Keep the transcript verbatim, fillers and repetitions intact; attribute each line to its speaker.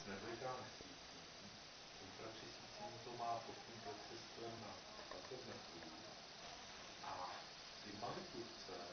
Speaker 1: nevliká nesvítí, kontračisícím to má pod tím procesem na dvacet metrů a ty malé kurce